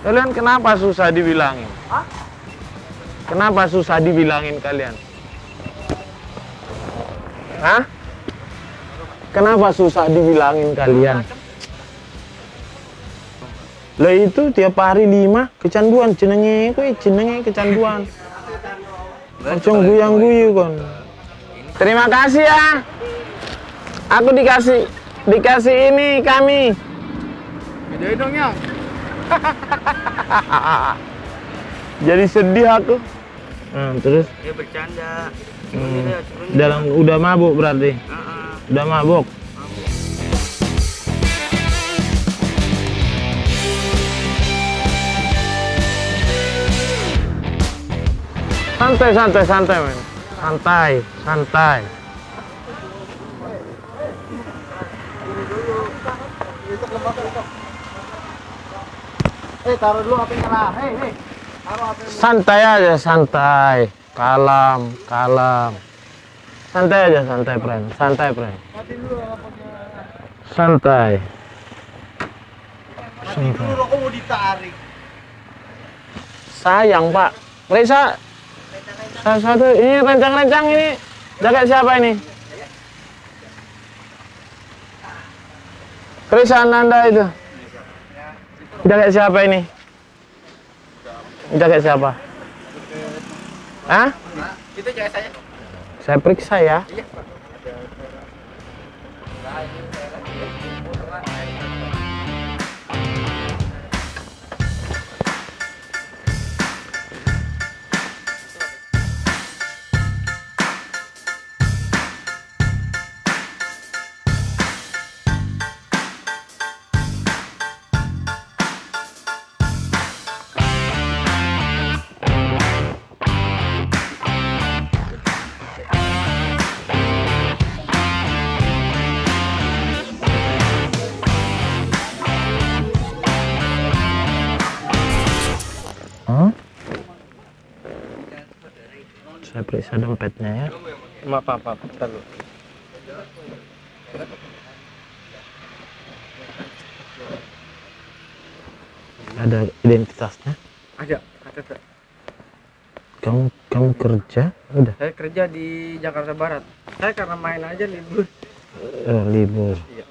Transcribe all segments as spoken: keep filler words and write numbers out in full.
Kalian kenapa susah dibilangin? Hah? Kenapa susah dibilangin kalian? Hah? Kenapa susah dibilangin kalian? Lah itu tiap hari lima kecanduan, jenenge kuwi jenenge kecanduan. Langsung guyang-guyu kon. Terima kasih ya. Aku dikasih dikasih ini kami. Videoin dong ya. Jadi sedih aku. Nah, terus Dia bercanda. hmm, dalam udah mabuk berarti. Uh-uh. Udah mabuk. Santai santai santai men. Santai, santai. Eh, taruh dulu H P-nya lah. Hei, hei. Taruh H P-nya. Santai aja, santai. Kalem, kalem. Santai aja, santai, friend. Santai, friend. Mati dulu laptopnya. Santai. Mati dulu rokok mau ditarik. Sayang, Pak. Risa. Satu, ini rencang-rencang ini. Jaga siapa ini? Risa Ananda itu. Jaga siapa ini? Jaga siapa? Hah? Itu jaga saya. Saya periksa ya. Iya, Pak. Huh? Saya periksa dompetnya ya. Maaf, maaf, maaf. Bentar dulu. Ada identitasnya. Ada, K T P. Kamu kamu kerja? Udah. Saya kerja di Jakarta Barat. Saya karena main aja libur. Eh, libur. Iya.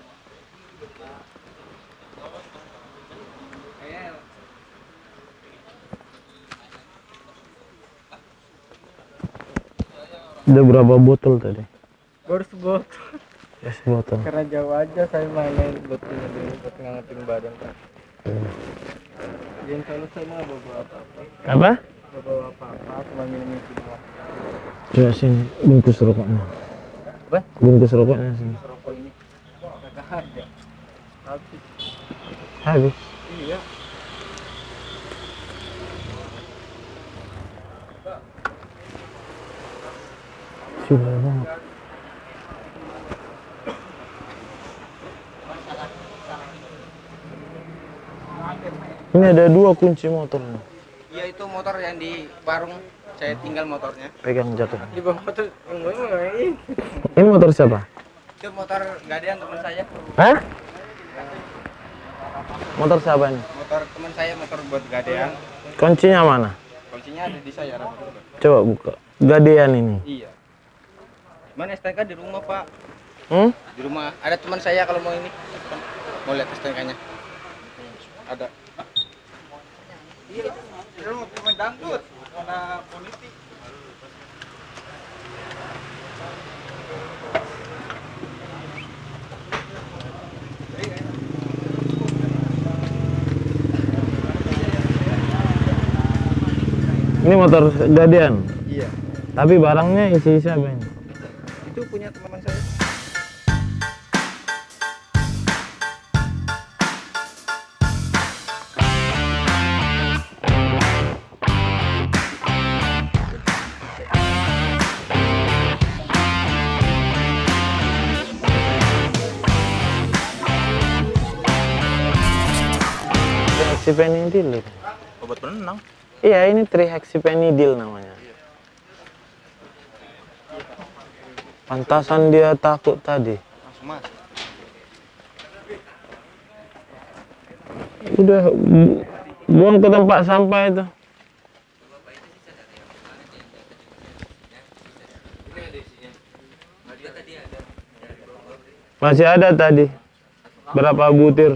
Udah berapa botol tadi? Baru sebotol. Ya sebotol. Karena jauh aja saya main botolnya dulu buat ngangetin badan, Pak. Hmm. Jangan kalau saya mah bawa apa-apa. Apa? Bawa apa-apa, cuma minum itu doang. Coba sini bungkus rokoknya. Apa? Bungkus rokoknya sini. Rokok ini agak harga. Habis. Habis. Iya. Sudah banget. Ini ada dua kunci motornya. Iya, itu motor yang di warung. Saya tinggal motornya. Pegang jatuh. Di bawah motor enggak ini. Ini motor siapa? Itu motor gadean teman saya. Hah? Motor siapa ini? Motor teman saya, motor buat gadean. Kuncinya mana? Kuncinya ada di saya, Rafa. Coba buka. Gadean ini. Iya. Mana S T N K di rumah, Pak? Hmm? Di rumah. Ada teman saya kalau mau ini. Mau lihat S T N K-nya. Ada. Iya, dia mau pemain dangdut. Ada polisi. Ini motor gadean. Iya. Tapi barangnya isi siapa ini? Itu punya teman saya. Hexapenidil. Obat penenang. Iya, ini trihexapenidil namanya. Pantasan dia takut tadi. Langsung masuk. Udah Buang ke tempat sampah itu. Masih ada tadi. Berapa butir?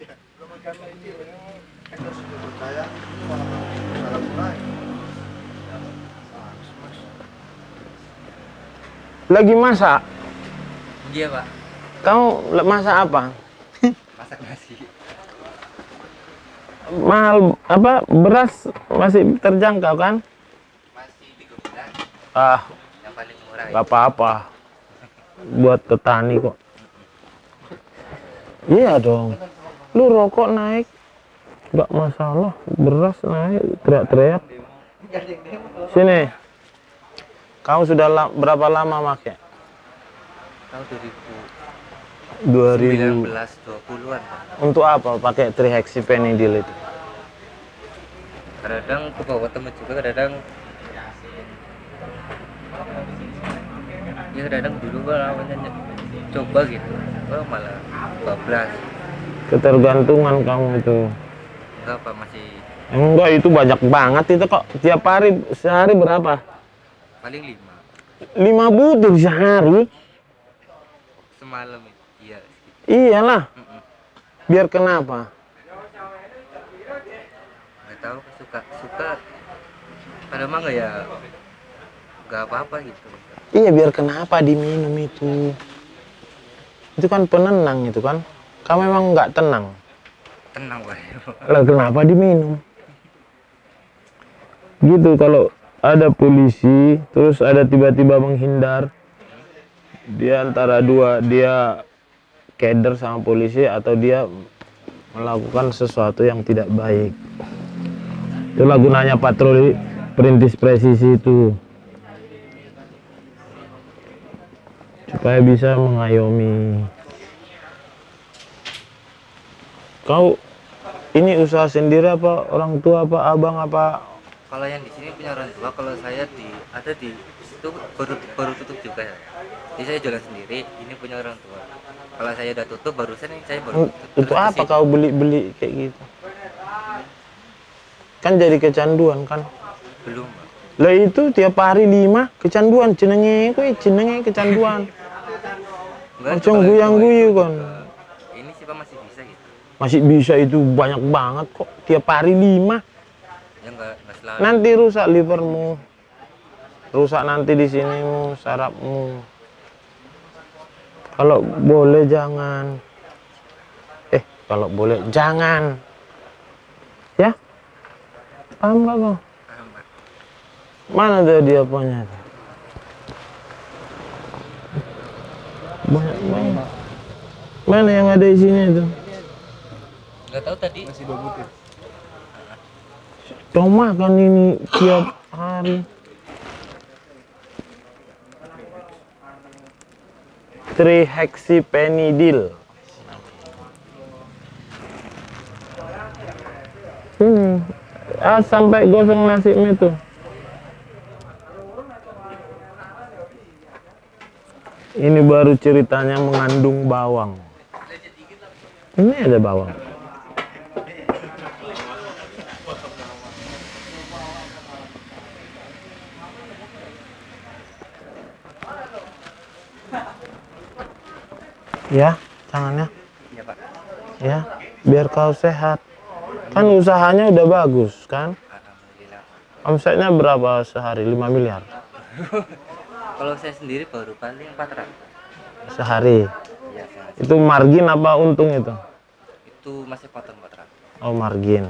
Lagi masak? Iya, Pak. Kamu masak apa? Masak nasi. Mahal apa? Beras masih terjangkau kan? Masih tiga bulan. Ah, Yang paling murah. gak apa-apa. Buat petani kok. Iya dong. Lu rokok naik, nggak masalah. Beras naik, teriak-teriak. Sini. Kamu sudah la berapa lama pakai? Tahun dua ribu dua ribu sembilan belas dua puluhan, Pak. Untuk apa pakai trihexyphenidyl itu? Kadang ke bawah temen juga, kadang ya kadang dulu Pak awalnya coba gitu. Oh, malah bablas. Ketergantungan kamu itu. Enggak, Pak, masih Enggak, itu banyak banget itu kok. Tiap hari, sehari berapa? paling lima Lima butir sehari? semalam itu. Iya. Iyalah. Mm-mm. Biar kenapa? Nggak tahu, suka suka kadang mah nggak ya nggak apa-apa gitu. Iya, biar kenapa diminum itu? Itu kan penenang itu kan. Kamu memang nggak tenang. Tenang, Pak. Lah kenapa diminum? Gitu kalau ada polisi terus ada tiba-tiba menghindar, dia antara dua, dia keder sama polisi atau dia melakukan sesuatu yang tidak baik. Itulah gunanya patroli perintis presisi itu, supaya bisa mengayomi. Kau ini usaha sendiri apa orang tua apa abang apa? Kalau yang di sini punya orang tua, kalau saya di ada di situ baru baru tutup juga ya. Jadi saya jualan sendiri, ini punya orang tua. Kalau saya udah tutup barusan ini saya baru tutup. Itu Terus apa kesini. kau beli-beli kayak gitu? Kan jadi kecanduan kan? Belum, Pak. Lah itu tiap hari lima kecanduan, jenenge kuwi jenenge kecanduan. Enggak, Macam kalau guyang-guyu itu kan. enggak. Ini sih Pak masih bisa gitu. Masih bisa itu banyak banget kok. Tiap hari lima. Ya enggak enggak selalu. Nanti rusak livermu. Rusak nanti di sinimu, sarafmu. Kalau boleh jangan. Eh, kalau boleh jangan. Ya? Paham gak kau? Paham, Pak. Mana tuh dia apanya? Banyak banget. Mana yang ada di sini tuh? Enggak tahu tadi. Masih dua butir. Kau makan ini tiap hari. Trihexyphenidyl. Sini. Ah, sampai gosong nasinya tuh. Ini baru ceritanya mengandung bawang. Ini ada bawang. Ya, tangannya. Iya, Pak. Ya, biar kau sehat. Kan usahanya udah bagus, kan? Alhamdulillah. Omsetnya berapa sehari? lima miliar Kalau saya sendiri baru paling empat ratus. sehari. Iya, saya Itu margin apa untung itu? itu masih potong empat ratus. Oh, margin.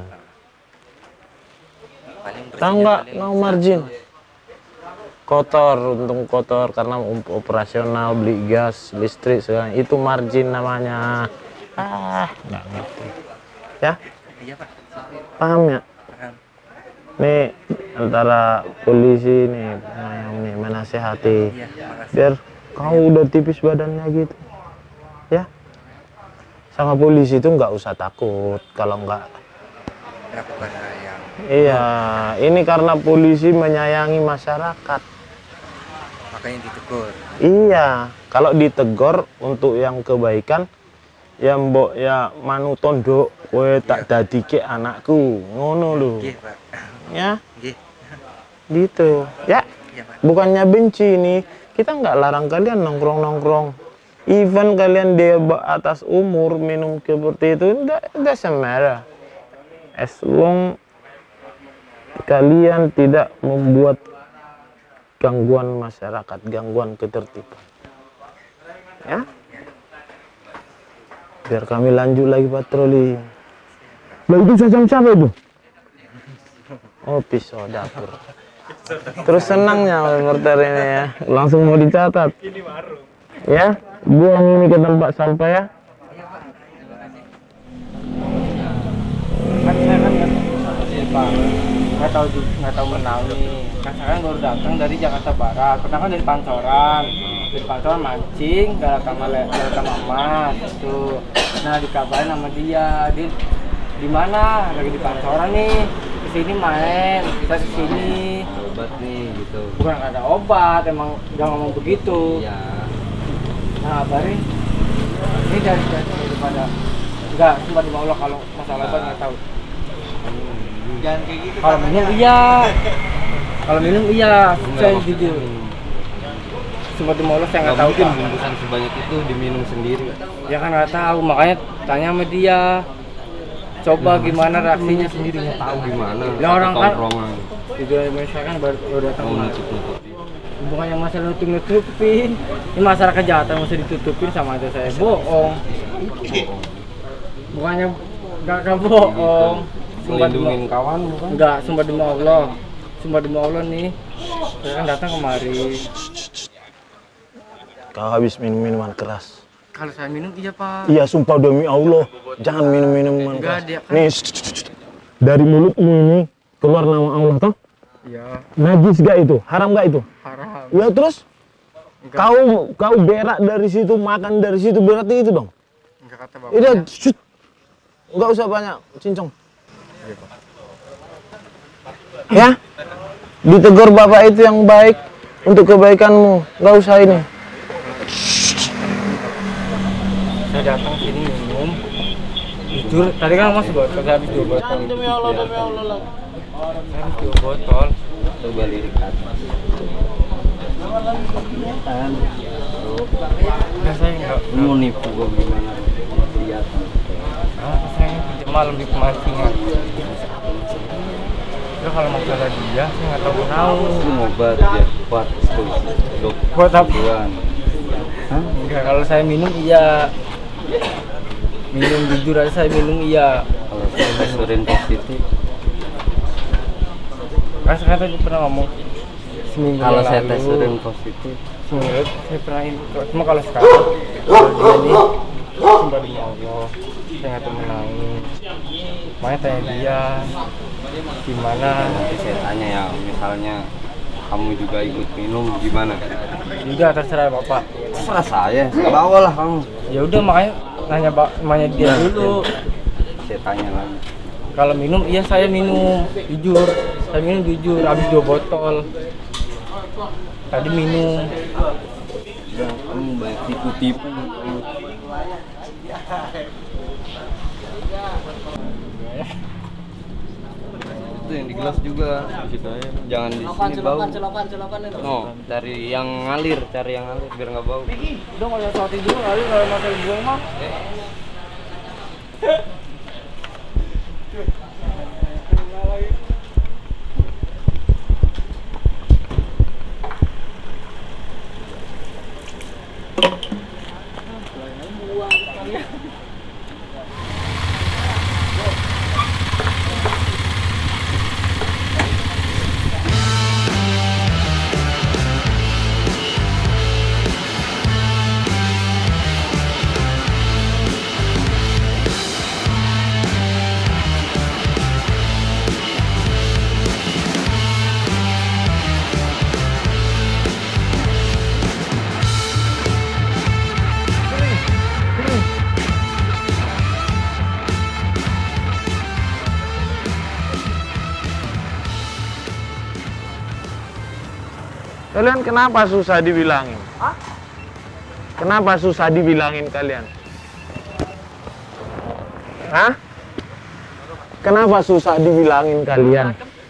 Paling Tahu bersihnya nggak paling mau margin? seratus. Kotor, untung kotor karena operasional, beli gas, listrik, segala itu margin namanya. Ah, nggak ngerti. Ya, Iya, Pak. paham ya? Paham. Nih antara polisi nih, pengayom nih, menasehati. Iya, makasih. Biar kau udah tipis badannya gitu. Ya, sama polisi itu nggak usah takut kalau nggak. Lakukan hal yang Iya, ini karena polisi menyayangi masyarakat. makanya ditegur. Iya, kalau ditegur untuk yang kebaikan, ya mbok ya manut tondok kowe tak dadike anakku ngono lho. Nggih, Pak. Ya Nggih. gitu ya. Iya, Pak. Bukannya benci nih, kita nggak larang kalian nongkrong-nongkrong. Even kalian di atas umur minum seperti itu enggak enggak semara. As long kalian tidak membuat gangguan masyarakat, gangguan ketertiban. Ya. Biar kami lanjut lagi patroli. Lah itu jam siapa itu? Oh, pisau dapur. Terus senangnya reporter ini ya, langsung mau dicatat. Ya, buang ini ke tempat sampah ya. Kan saya kan nggak Pak, nggak tahu nggak tahu menau nih. Kan saya kan baru datang dari Jakarta Barat, pernah kan dari Pancoran, dari Pancoran mancing, gak sama gak sama Mas itu. Nah dikabarin sama dia, dia di mana? Lagi di Pancoran nih, kesini main, kita kesini. Obat nih gitu. Bukan nggak ada obat, emang jangan ngomong begitu. Iya. Nah kabarin, ini dari dari daripada enggak, cuma di Allah kalau masalah obat nggak tahu. Jangan kayak gitu. Kalau minum iya, kalau minum iya, saya jujur. Cuma di Allah saya nggak tahu mungkin Pak. bungkusan sebanyak itu diminum sendiri. Ya kan nggak tahu, makanya tanya sama dia. Coba gimana reaksinya Sendiri nggak tahu gimana. Ya, orang kan- tongkrongan. di Indonesia kan baru, baru datang Mau kemarin. nutup-nutupi. Bukannya masalah nutup-nutupin, ini masalah kejahatan mesti ditutupin sama aja saya bohong. Bukannya nggak nggak bohong. Sumpah demi Melindungin kawan bukan? enggak, sumpah demi Allah. Sumpah demi Allah nih. Saya kan datang kemari. Kau habis minum minuman keras. Kalau saya minum iya Pak. Iya, sumpah demi Allah, jangan minum minuman Enggak, keras. dia kan- Nih, shh, shh, shh, shh. Dari mulutmu ini keluar nama Allah toh? Iya, Najis gak itu? Haram gak itu? haram. Ya terus Enggak, kau kau berak dari situ, makan dari situ, berarti itu dong. enggak kata Itu bapaknya. shh, nggak usah banyak cincong. Ya, ditegur bapak itu yang baik untuk kebaikanmu, nggak usah ini. Saya datang sini minum. Jujur, tadi kan Mas buat saya habis dua botol. Demi Allah, demi Allah lah. Saya habis dua botol. Coba lirik atas. Nah, saya enggak. Mau nipu gua gimana? Lihat. Ah, saya kerja malam di pemancingan. Ya kalau masalah dia, saya nggak tahu tahu. Lu obat ya kuat tuh. Dok. Buat apa? Buan. Hah? Enggak, kalau saya minum iya. Minum jujur aja saya minum iya. Kalau saya tes urin positif. Kan saya tadi pernah ngomong seminggu Kalau yang saya lalu. tes urin positif. Seminggu saya pernah ini. Cuma kalau sekarang, kalau dia nih, sumpah demi Allah, saya nggak tahu menangis. Makanya tanya dia, gimana? Nanti saya tanya ya, misalnya kamu juga ikut minum gimana? Juga terserah bapak. Terserah saya, bawa lah kamu. Ya udah makanya nanya bak, nanya dia dulu. Saya tanya lagi. Kalau minum, iya saya minum, jujur. Saya minum jujur, habis dua botol. Tadi minum. Ya, kamu banyak tipu-tipu. Itu yang di gelas juga. Jangan di sini bau. No, cari yang ngalir, cari yang ngalir biar nggak bau. Udah nggak usah soal tidur kali kalau masalah buang mah. Kalian kenapa susah dibilangin? Hah? Kenapa susah dibilangin kalian? Hah? Kenapa susah dibilangin kalian?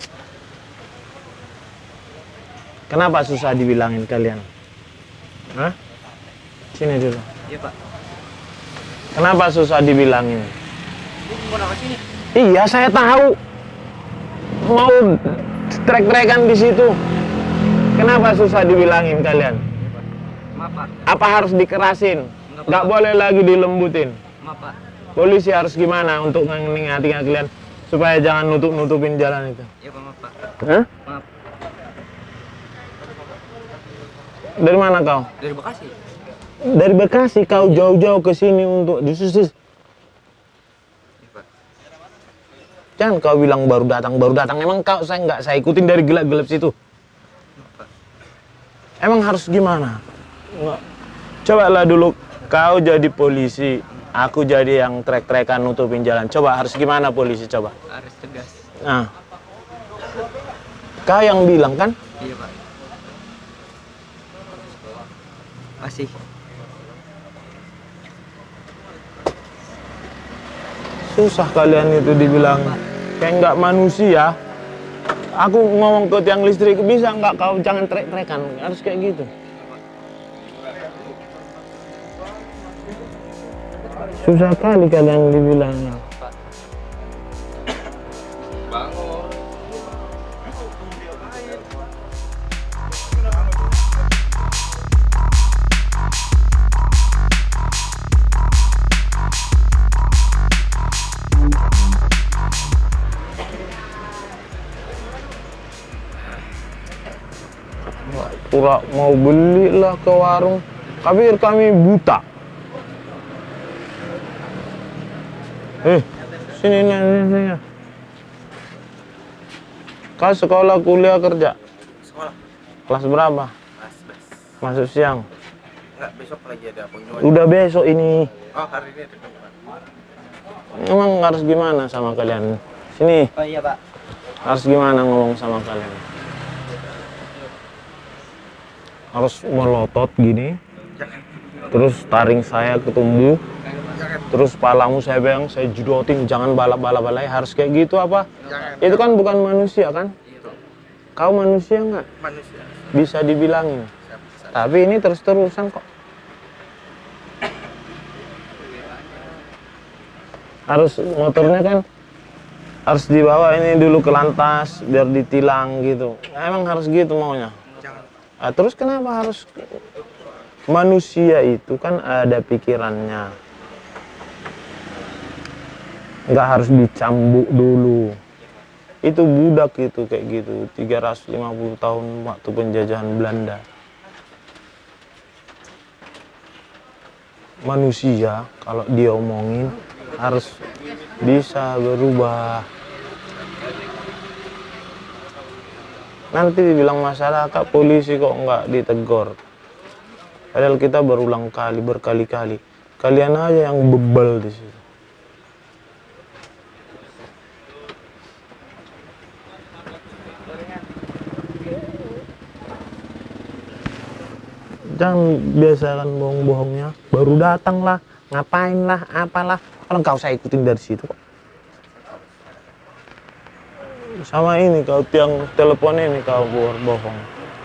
Kenapa susah dibilangin kalian? Hah? Sini dulu. Iya Pak. Kenapa susah dibilangin? Ini mau apa sini? Iya, saya tahu. Mau trek-trekan di situ. Kenapa susah dibilangin kalian? Maaf Pak. Apa harus dikerasin? Enggak, Nggak Pak. boleh lagi dilembutin. Maaf Pak. Polisi harus gimana untuk ngingatin kalian supaya jangan nutup-nutupin jalan itu? Iya Pak, maaf Pak. Hah? Maaf. Dari mana kau? Dari Bekasi. Dari Bekasi kau jauh-jauh ke sini untuk disusus. Iya Pak. Jangan kau bilang baru datang, baru datang. Emang kau saya nggak saya ikutin dari gelap-gelap situ. Maaf Pak. Emang harus gimana? Nggak. Cobalah dulu kau jadi polisi, aku jadi yang trek-trekan nutupin jalan. Coba harus gimana polisi coba? Harus tegas. Nah, kau yang bilang kan? Iya Pak. Masih. Susah kalian itu dibilang kayak nggak manusia. Aku ngomong ke tiang listrik, bisa nggak kau jangan trek-trekan, harus kayak gitu. Susah kali kalian dibilangnya. Pura mau belilah ke warung, tapi kami buta. Eh, sini nih, sini, sini. Kau sekolah, kuliah, kerja? Sekolah. Kelas berapa? Kelas sebelas. Masuk siang? Enggak, besok lagi ada kunjungan. Udah besok ini. Oh, hari ini ada kunjungan. Emang harus gimana sama kalian? Sini, Oh iya Pak. harus gimana ngomong sama kalian? Harus melotot gini, terus taring saya ketumbuh, terus palamu saya pegang, saya judotin, jangan balap-balap balai, harus kayak gitu apa? Jangan. Itu kan bukan manusia kan? Itu Kau manusia nggak? manusia. Bisa dibilangin. Tapi ini terus-terusan kok. Harus motornya kan harus dibawa ini dulu ke lantas biar ditilang gitu. Emang harus gitu maunya. Jangan. Nah, terus kenapa harus manusia itu kan ada pikirannya, nggak harus dicambuk dulu. Itu budak itu kayak gitu, tiga ratus lima puluh tahun waktu penjajahan Belanda. Manusia kalau dia omongin harus bisa berubah. Nanti dibilang masyarakat, polisi kok nggak ditegur. Padahal kita berulang kali, berkali-kali. Kalian aja yang bebal di situ. Jangan biasakan bohong-bohongnya. Baru datang lah, ngapain lah, apalah. Kalau kau saya ikutin dari situ kok. Sama ini kau tiang telepon ini kau bohong.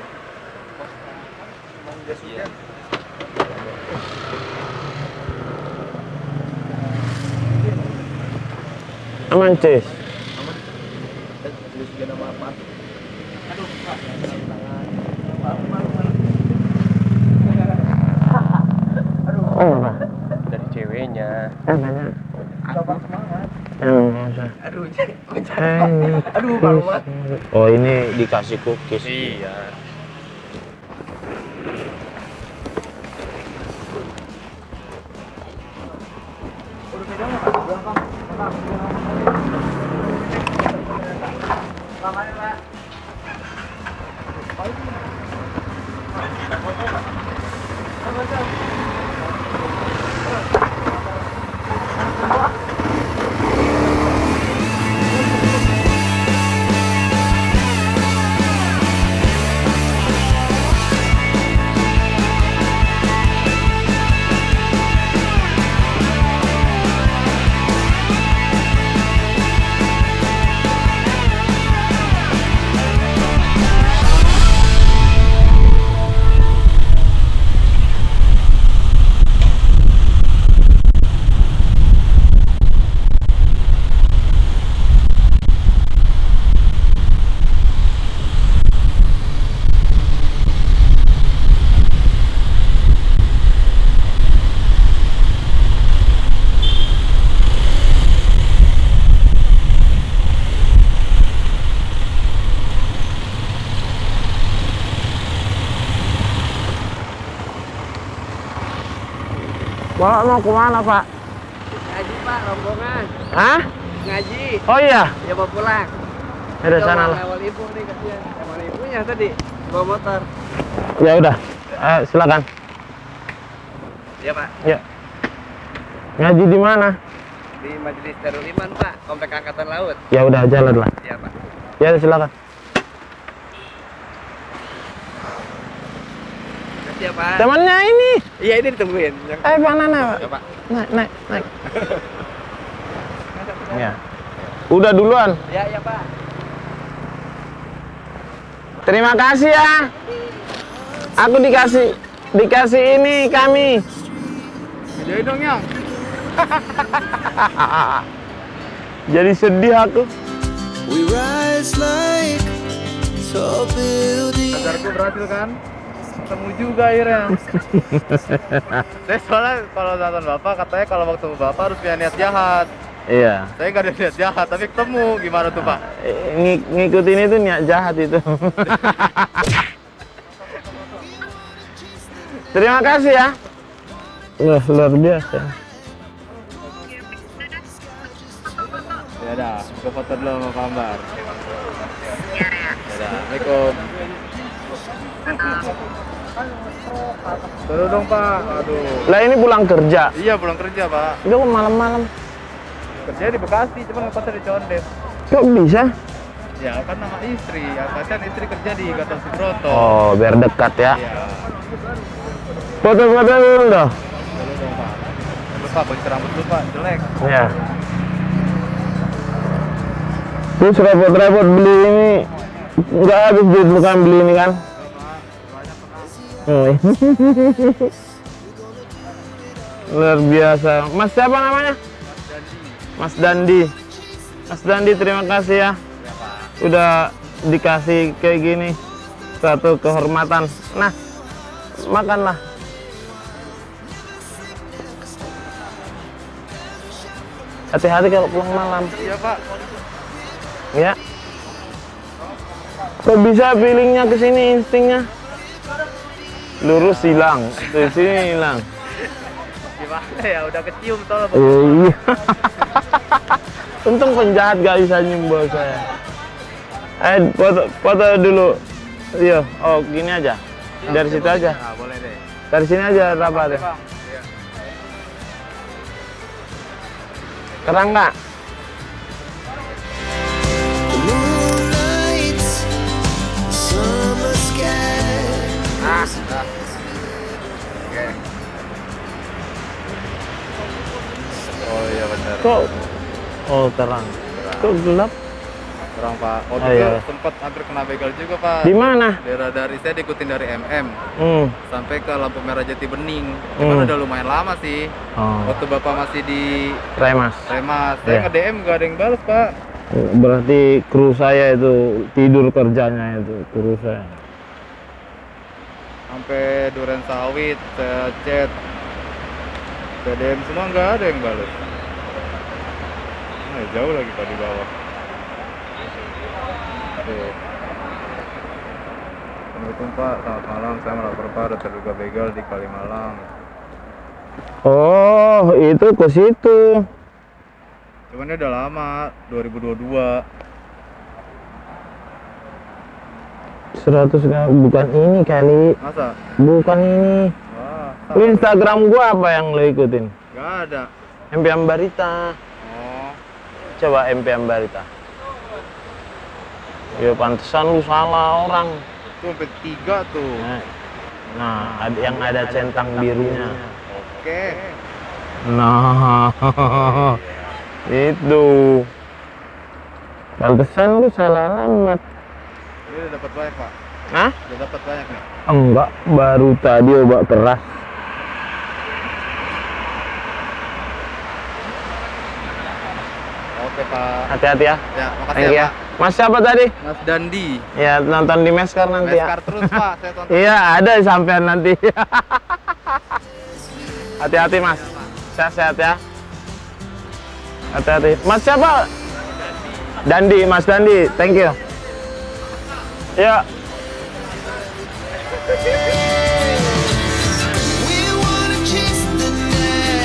Aman, Cis. Oh, apa? Dari ceweknya. Eh, banyak. Coba semangat. Yang nggak usah. Aduh, Eh, aduh, Bang Mat. oh, ini dikasih cookies. Iya. Bapak mau kemana, Pak? Ngaji, Pak, rombongan. Hah? Ngaji. Oh iya? Ya mau pulang. Ada sana lah. Lewat ibu nih kasihan. Lewat ibunya tadi bawa motor. Ya udah. Eh, silakan. Iya, Pak. Ya. Ngaji di mana? Di Majelis Darul Iman, Pak. Komplek Angkatan Laut. Ya udah, jalan lah. Iya, Pak. Ya silakan. Makasih ya, Pak. Temannya ini. Iya, ini ditungguin. Yang... Eh, Pak Nana, Pak. Ya, Pak. Naik, naik, naik. Ya. Udah duluan. Ya, ya, Pak. Terima kasih ya. Aku dikasih dikasih ini kami. Jadi dong, Yang. Jadi sedih aku. We rise like tall buildings. Pacarku berhasil kan? Ketemu juga akhirnya. Saya soalnya kalau nonton Bapak katanya kalau waktu Bapak harus punya niat jahat. Iya. Saya nggak ada niat jahat, tapi ketemu. Gimana tuh, Pak? Ng ngikutin itu niat jahat itu. Terima kasih ya. Wah, luar biasa. Ya dah, ke foto dulu sama Pak Ambar. Ya dah, Assalamualaikum. Turun dong, Pak. Aduh. Lah ini pulang kerja. Iya, pulang kerja, Pak. Itu malam-malam. Kerja di Bekasi, cuma ngekosnya di Condet. Kok bisa? Ya, kan nama istri. Ya, kan istri kerja di Gatot Subroto. Oh, biar dekat ya. Iya. Foto-foto dulu dah. Turun dong, Pak. Terus Pak, kunci rambut dulu, Pak. Jelek. Ya. Terus repot-repot beli ini. Nggak habis duit bukan beli ini kan? Oh, iya. Luar biasa. Mas siapa namanya? Mas Dandi. Mas Dandi, terima kasih ya. Udah dikasih kayak gini. Suatu kehormatan. Nah, makanlah. Hati-hati kalau pulang malam. Iya, Pak. Ya. Kok bisa feelingnya ke sini, instingnya? Lurus hilang, di sini hilang. Gimana ya, udah kecium tol. Oh, iya. Untung penjahat gak bisa nyimbol saya. Eh, foto, foto dulu. Iya, oh gini aja. Dari situ aja. Nah, boleh deh. Dari sini aja rapat ya. Bang. Iya. Terang nggak? The moonlight, summer sky. Ah, ah. Oke. Oh iya benar. Kok? Oh terang. Kok gelap? Kurang, Pak. Oh, Oh, juga iya. sempat hampir kena begal juga, Pak. Di mana? Daerah dari saya diikutin dari M M Hmm. sampai ke lampu merah Jati Bening. Cuman Hmm. udah lumayan lama sih. Oh, Waktu Bapak masih di Remas. Remas, saya Iya. nge-D M nggak ada yang balas, Pak. Berarti kru saya itu tidur kerjanya itu kru saya. Sampai Duren Sawit, saya chat, saya D M semua nggak ada yang balas. Nah, jauh lagi Pak di bawah. Tuh. Assalamualaikum Pak, selamat malam. Saya melapor Pak ada terduga begal di Kalimalang. Oh, itu ke situ. Cuman ini udah lama, dua ribu dua puluh dua. seratus bukan ini kali. Masa? Bukan ini. Wah, Lu Instagram gua apa yang lo ikutin? nggak ada. M P Ambarita. Oh, Coba M P Ambarita. Ya pantesan lu salah orang. itu sampai tiga tuh. Nah, nah ada yang ada centang birunya. Oke. Nah, itu. Pantesan lu salah alamat. Ini udah dapat banyak Pak. Hah? Udah dapat banyak nih. Enggak, baru tadi obat keras. Oke Pak. Hati-hati ya. Ya, makasih Thank you ya ya. Pak. Mas siapa tadi? Mas Dandi. Ya nonton di Meskar nanti ya. Meskar terus Pak, saya tonton. Iya, ada sampean nanti. Hati-hati Mas. Sehat-sehat ya. Hati-hati. Mas siapa? Dandi, Mas Dandi. Thank you. Ya. We wanna chase the night.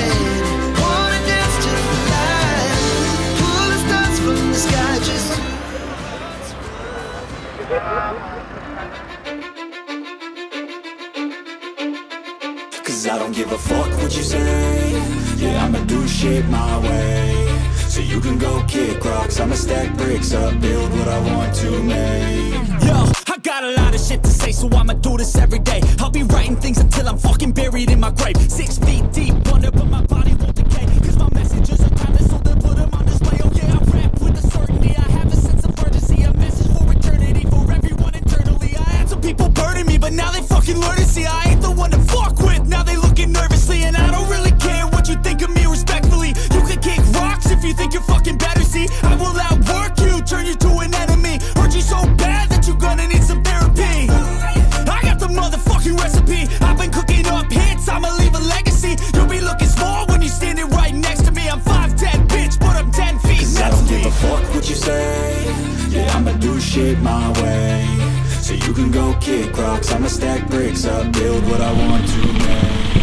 don't give a fuck what you say. Yeah, I'ma do shit my way. So you can go kick rocks, I'ma stack bricks up, build what I want to make. Yo, I got a lot of shit to say, so I'ma do this every day. I'll be writing things until I'm fucking buried in my grave. Six feet deep under, but my body won't decay. Cause my messages are timeless, so they'll put them on display. Oh yeah, I rap with a certainty, I have a sense of urgency. A message for eternity, for everyone internally. I had some people burning me, but now they fucking learn to see I ain't the one to fuck with. Now they looking nervously, and I don't really care what you think of me respectfully. You can kick rocks if you think you're fucking better, see. I will outwork you, turn you to an enemy. Hurt you so bad that you're gonna need some therapy. I got the motherfucking recipe. I've been cooking up hits, I'ma leave a legacy. You'll be looking small when you're standing right next to me. I'm five ten, bitch, but I'm ten feet Cause I next don't to give me. a fuck what you say. Yeah, I'ma do shit my way. So you can go kick rocks, I'ma stack bricks up, build what I want to make.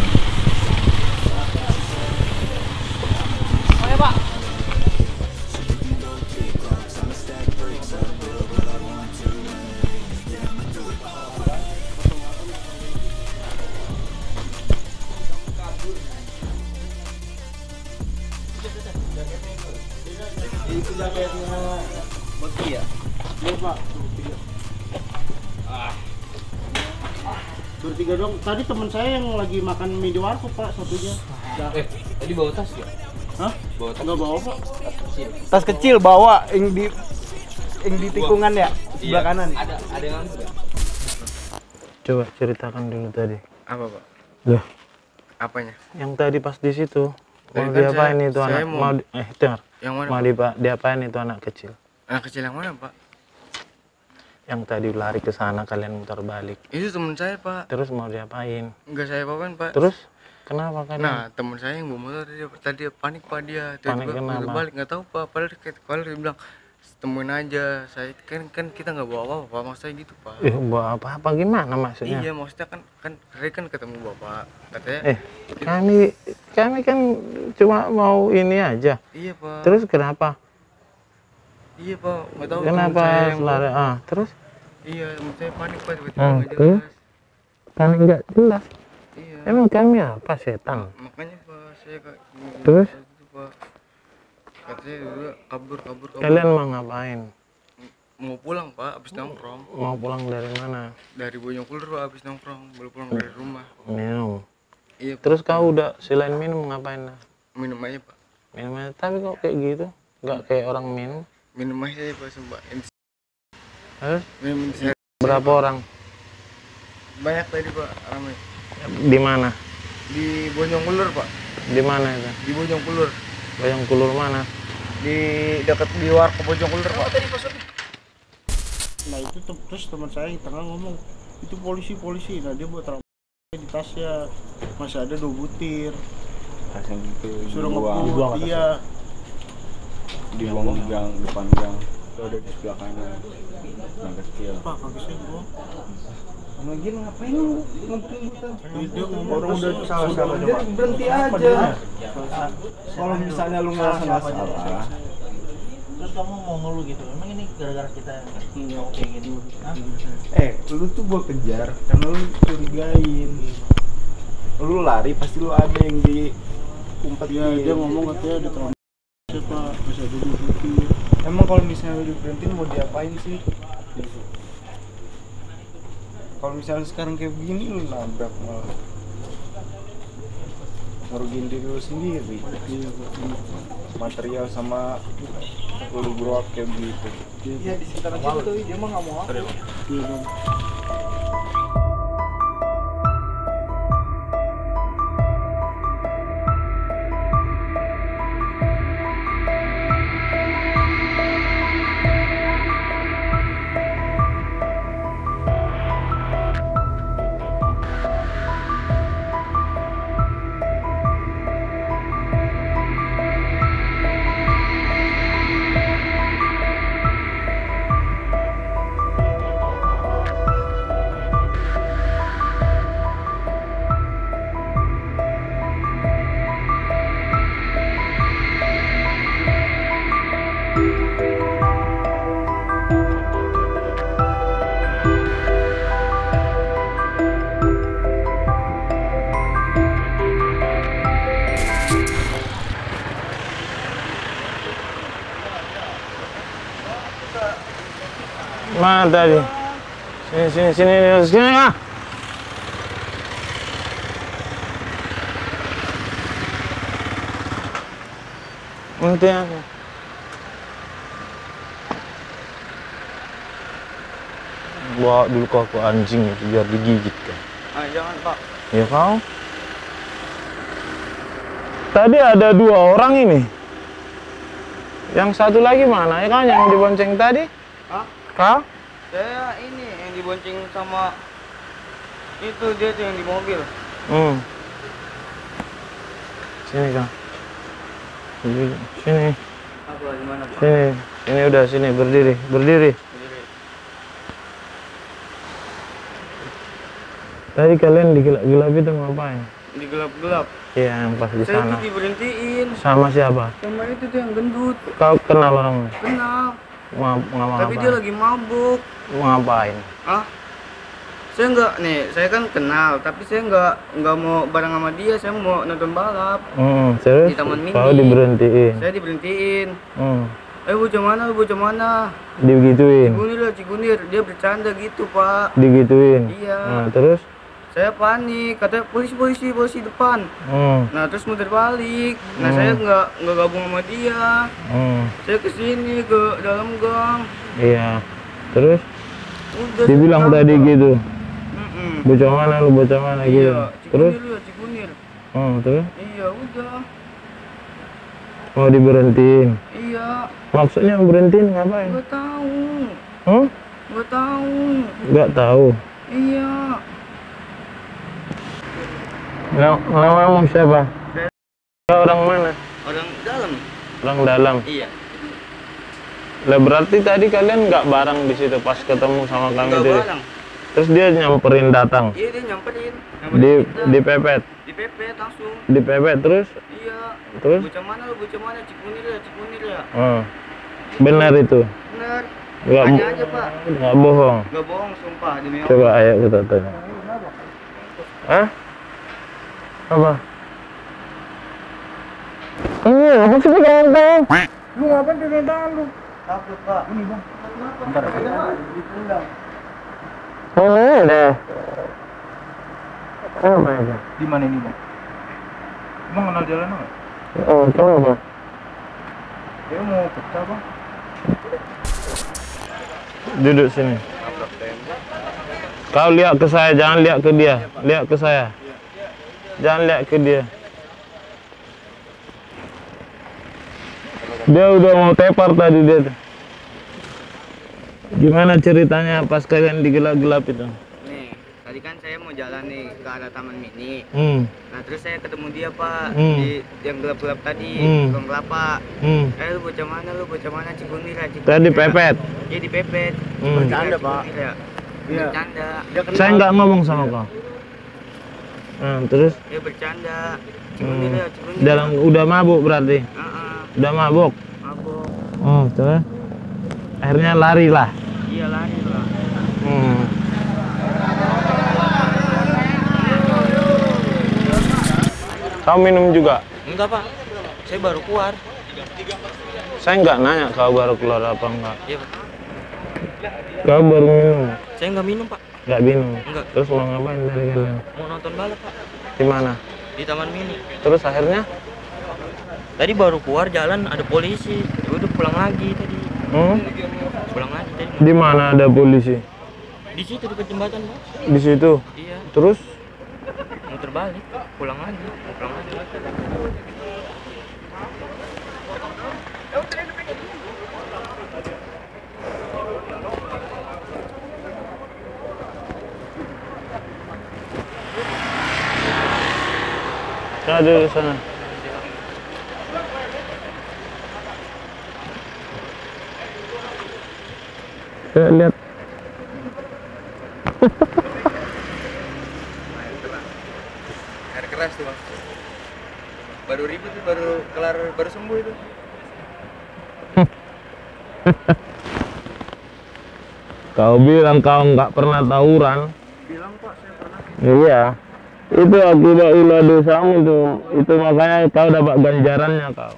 Itu jaketnya Beki ya? Iya pak, bertiga. Ah. Bertiga dong. Tadi teman saya yang lagi makan mie di warkop pak, satunya. Eh, tadi bawa tas ya? Hah? Bawa tas? Nggak bawa pak. Tas kecil bawa yang di yang di tikungan ya sebelah Iya. kanan. Ada, ada yang nggak? Coba ceritakan dulu tadi. Apa pak? Loh, Apanya? yang tadi pas di situ Tadi mau kan diapain saya- itu saya anak? mau- Mau, di- eh dengar. Yang mana? Mau Pak? dipa- diapain itu anak kecil? Anak kecil yang mana pak? Yang tadi lari ke sana kalian muter balik. Itu teman saya pak. Terus mau diapain? Enggak saya bawain pak. Terus kenapa kalian? Nah teman saya yang bawa motor tadi, tadi panik pak dia. Panik Tiba-tiba kenapa? muter balik nggak tahu pak. Padahal dia, padahal dia bilang temuin aja. Saya kan kan kita nggak bawa apa-apa pak. Maksudnya gitu pak. Eh, bawa apa-apa gimana maksudnya? Iya maksudnya kan kan saya kan ketemu bapak katanya. Eh, kami kami kan cuma mau ini aja. Iya pak. Terus kenapa? Iya pak. Nggak tahu. teman Kenapa saya yang lari? bawa- Ah, terus? Iya teman saya panik pak tiba-tiba Ah, nggak terus? jelas. Kami nggak jelas. Iya. Emang kami apa setan? Makanya pak saya kayak Terus? gitu, pak. Katanya dulu kabur kabur kabur. Kalian mau ngapain? Mau pulang pak, abis nongkrong Mau pulang dari mana? dari Bonyokulur pak, abis nongkrong baru pulang dari rumah. Minum. Iya pak. Terus kau udah selain minum ngapain? Minum aja pak, Minum aja. Tapi kok kayak gitu? Nggak kayak orang minum. minum aja saya pak sumpah. Ini- Terus minum ini saya berapa orang? banyak tadi pak, ramai Di mana? di Bonyokulur pak, Di mana itu? di Bonyokulur Bayang Kulur mana? di dekat di warkop Bonyokulur pak. Nah itu tem- terus teman saya di tengah ngomong itu polisi polisi. Nah dia buat rambut di tasnya masih ada dua butir. Tas yang itu Suruh dibuang, ngebut dia. dibuang di gang depan gang. Itu ada di sebelah kanan. Yang kecil. Pak kaki saya gua. Lagi ngapain lu ngebut-ngebutan? Dia ngomong Orang terus, udah salah udah salah dia berhenti aja. Kalau misalnya lu ngerasa nggak salah, Terus kamu mau ngeluh gitu, emang ini gara-gara kita yang kayak gini? Hah? eh lu tuh gua kejar karena lu curigain. Lu lari pasti lu ada yang diumpetin. Iya dia ngomong katanya ada trauma. Siapa masih ada dua butir. Emang kalau misalnya lu diberhentiin mau diapain sih? Kalau misalnya sekarang kayak begini lu nabrak malah ngerugiin diri lu sendiri. Iya Pak. Material sama lu grow up kayak gitu. Iya di sekitar situ dia mah nggak mau apa. Iya Bang. Mana tadi? Sini, sini, sini, sini, sini ah. Nanti aku. Bawa dulu kau ke anjing itu biar digigit kan. Ah, jangan Pak. Ya kau. Tadi ada dua orang ini. Yang satu lagi mana? Ya kan yang dibonceng tadi? Hah? Kau? Saya ini yang dibonceng sama itu dia tuh yang di mobil. Hmm. Sini kau. Sini. Sini. Apa gimana Pak? Sini. Sini udah sini berdiri, berdiri. Tadi kalian digelap-gelap itu ngapain? Digelap-gelap. Iya, yang pas di Saya sana. itu diberhentiin. Sama siapa? Sama itu tuh yang gendut. Kau kenal orangnya? Kenal. Mau ngapa? Tapi dia lagi mabuk. Mau ngapain? Ah? Saya nggak nih, saya kan kenal, tapi saya nggak nggak mau bareng sama dia. Saya mau nonton balap. Hmm, terus Di Taman Mini. kau diberhentiin. Saya diberhentiin. Hmm. Eh bocah mana, lu bocah mana? Digituin. Cikunir lah, Cikunir. Dia bercanda gitu Pak. Digituin. Iya. Nah, terus? Saya panik, katanya polisi polisi polisi depan. Hmm. Nah terus muter balik. Nah Hmm. saya nggak nggak gabung sama dia. Hmm. Saya kesini ke dalam gang. Iya. Terus? Udah. Dibilang saya tadi tangkap. gitu. Mm-mm. Bocah mana lu bocah mana gitu. Iya. Terus? Cikunir ya Cikunir. Hmm, terus? Iya udah. Mau diberhentiin. Iya. Maksudnya berhentiin ngapain? Nggak tahu. Hmm? Nggak tahu. Nggak tahu. Iya. Nah, namamu siapa? Kau orang mana? Orang dalam. Orang dalam. Iya. Lah berarti tadi kalian nggak bareng di situ pas ketemu sama kami Nggak tadi. bareng. Terus dia nyamperin datang. Iya dia nyamperin. Di dipepet. Dipepet langsung. Dipepet terus? Iya. Terus? Bocah mana lu, bocah mana? Cikunir ya, Cikunir ya. Hmm. Benar itu. Benar. Nggak Tanya aja Pak. nggak bohong. Nggak bohong sumpah demi Allah. Coba ayo kita tanya. Hah? Apa? Iya, apa sih pegang tangan? Lu ngapain pegang tangan lu? Takut Pak. Ini bang. Bentar. Ditendang. Oh, udah. Apa itu? Di mana ini bang? Bang kenal jalan nggak? Oh, tahu apa? Dia mau pecah bang. Duduk sini. Kau lihat ke saya, jangan lihat ke dia. Lihat ke saya. Jangan lihat ke dia. Dia udah mau tepar tadi dia tuh. Gimana ceritanya pas kalian digelap-gelap itu? Nih, tadi kan saya mau jalan nih ke arah Taman Mini. Hmm. Nah terus saya ketemu dia Pak Hmm. di yang gelap-gelap tadi, Hmm. tukang kelapa. Hmm. Eh lu bocah mana lu, bocah mana? Cikunir ya, Cikunir. Tadi ya. pepet. Iya dipepet. Hmm. Bercanda Pak. Ya. Iya. Bercanda. Saya nggak ngomong sama kau. Nah, terus? Dia bercanda. Cikunir Hmm. ya, Cikunir. Dalam udah mabuk berarti? Heeh. Udah mabuk? Mabuk. Oh, terus? Akhirnya lari lah. Iya lari lah. Hmm. Kau minum juga? Enggak Pak, saya baru keluar. Saya nggak nanya kau baru keluar apa enggak. Iya Pak. Kau baru minum? Saya nggak minum Pak. Nggak minum? Enggak. Terus mau ngapain dari kalian? Mau nonton balap Pak. Di mana? Di Taman Mini. Terus akhirnya? Tadi baru keluar jalan ada polisi. Ya udah pulang lagi tadi. Hmm? Pulang lagi tadi. Di mana ada polisi? Di situ dekat jembatan Pak. Di situ? Iya. Terus? Muter balik, pulang lagi, mau pulang lagi. Ada di sana. Saya lihat. Air keras tuh Bang. Baru ribut tuh, baru kelar, baru sembuh itu. Kau bilang kau nggak pernah tawuran. Bilang Pak, saya pernah. Iya. Itu akibat ulah dosamu itu. Itu makanya kau dapat ganjarannya kau.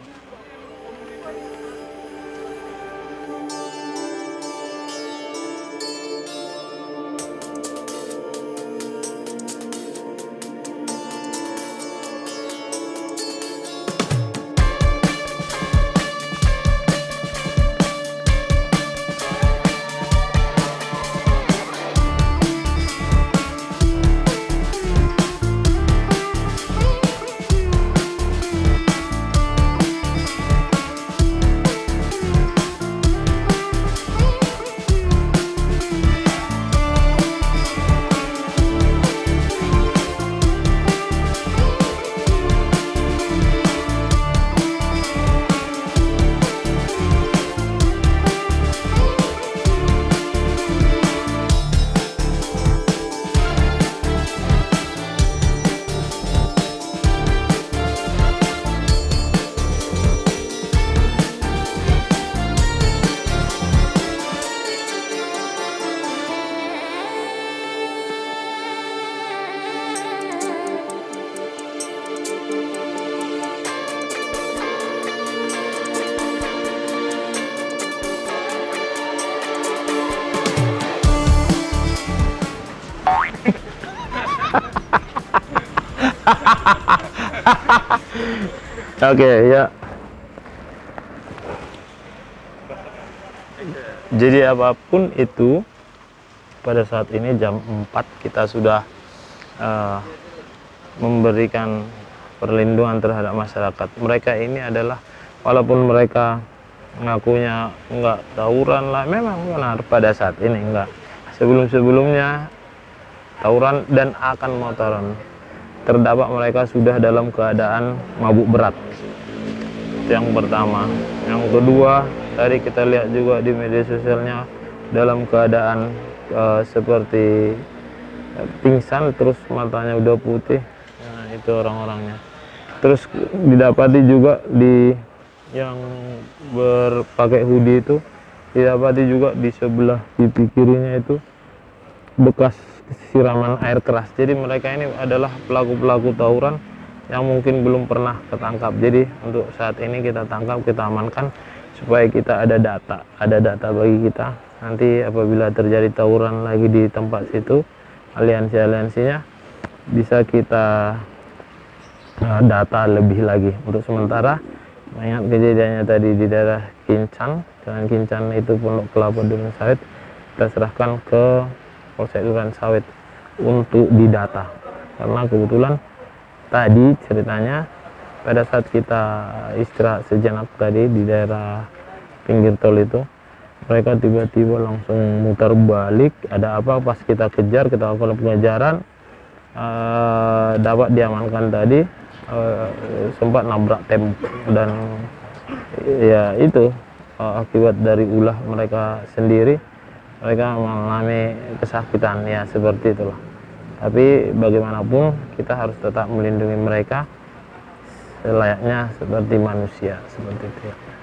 Oke, ya. Jadi apapun itu, pada saat ini jam empat kita sudah uh, memberikan perlindungan terhadap masyarakat. Mereka ini adalah, walaupun mereka ngakunya enggak tawuran lah, memang benar pada saat ini enggak. Sebelum-sebelumnya tawuran dan akan mau tawuran. Terdapat mereka sudah dalam keadaan mabuk berat. Itu yang pertama. Yang kedua, tadi kita lihat juga di media sosialnya dalam keadaan uh, seperti uh, pingsan, terus matanya udah putih. Nah, itu orang-orangnya. Terus didapati juga di yang berpakai hoodie itu, didapati juga di sebelah pipi kirinya itu bekas siraman air keras. Jadi mereka ini adalah pelaku-pelaku tawuran yang mungkin belum pernah ketangkap. Jadi untuk saat ini kita tangkap, kita amankan supaya kita ada data, ada data bagi kita. Nanti apabila terjadi tawuran lagi di tempat situ, aliansi-aliansinya bisa kita uh, data lebih lagi. Untuk sementara, mengingat kejadiannya tadi di daerah Kincan, Jalan Kincan itu Pondok Kelapa Duren Sawit, kita serahkan ke Polsek Duren Sawit untuk didata. Karena kebetulan tadi ceritanya pada saat kita istirahat sejenak tadi di daerah pinggir tol itu, mereka tiba-tiba langsung mutar balik. Ada apa? Pas kita kejar, kita lakukan pengejaran, uh, dapat diamankan tadi, uh, sempat nabrak tembok. Dan ya itu uh, akibat dari ulah mereka sendiri, mereka mengalami kesakitan, ya seperti itulah. Tapi bagaimanapun kita harus tetap melindungi mereka selayaknya seperti manusia, seperti itu ya.